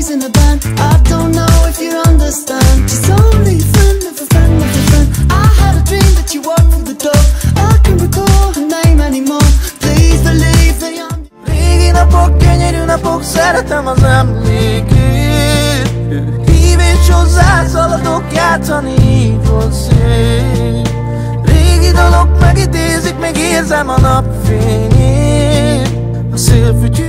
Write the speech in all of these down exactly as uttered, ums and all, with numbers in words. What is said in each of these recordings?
us in a band. I don't know if you understand. She's only a friend of a friend of a friend. I had a dream that you walked through the door. I can't recall her name anymore. Please believe that I'm... Régi napok, gyönyörű napok, szeretem az emlékét. Hív és hozzá szaladok, játszani így volt szép. Régi dalok megidézik, még érzem a napfényét. A szélfütyű.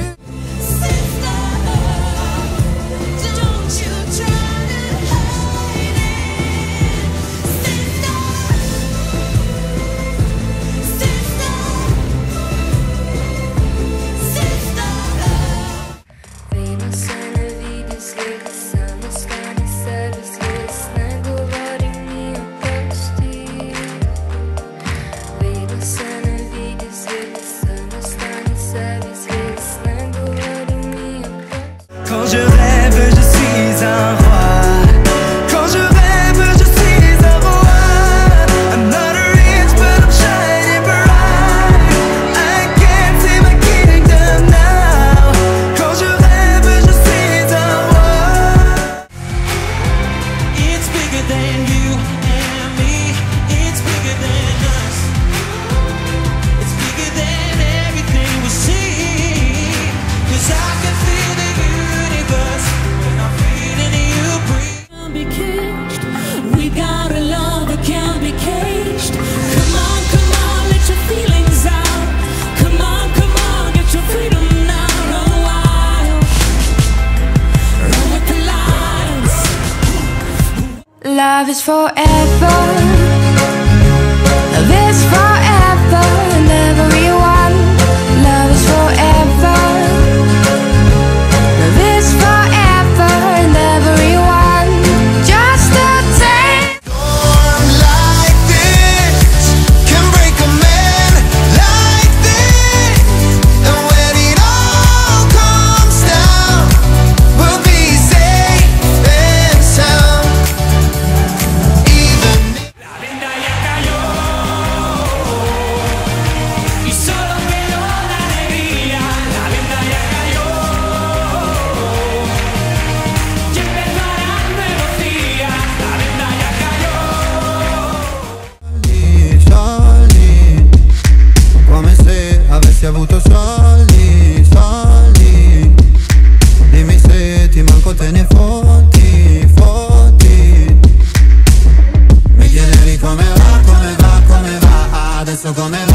Quand je rêve, je suis un roi. Quand je rêve, je suis un roi. I'm not rich, but I'm shining bright. I can't see my kingdom now. Quand je rêve, je suis un roi. It's bigger than you and me. It's bigger than us. It's bigger than everything we see. 'Cause I can feel the universe when I'm feeling you breathe. Can't be caged. We got a love that can't be caged. Come on, come on, let your feelings out. Come on, come on, get your freedom now. Run wild, run with the lions. Love is forever. Love is forever and everyone. Love is forever. Love is forever and everyone. Just a taste. Storm like this can break a man like this. And when it all comes down, we'll be safe and sound. Even if la venda ya cayó y solo quedó la alegría. La venda ya cayó y empezarán nuevos días. La venda ya cayó. Soldi, come se avessi avuto soldi, soldi. Dimmi se ti manco, te ne fotti, fotti. Mi chiedevi come va, come va, come va, adesso come va.